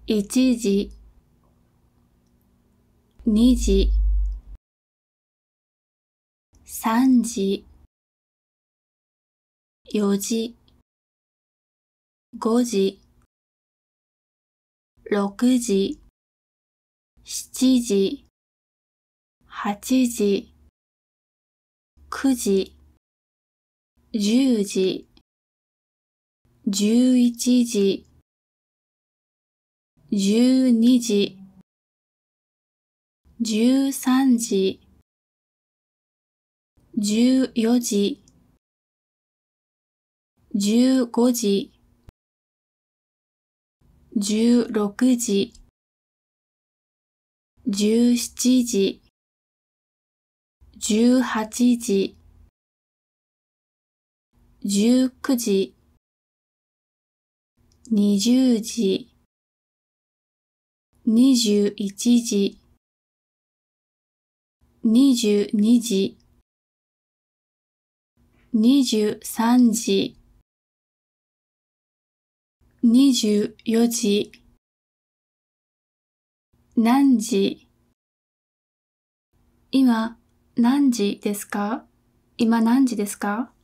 1時、2時、3時、4時、5時、6時、7時、8時、9時、10時、11時、12時、13時、14時、15時、16時、17時、18時、19時、20時、21時、22時、23時、24時、何時。今何時ですか？今何時ですか？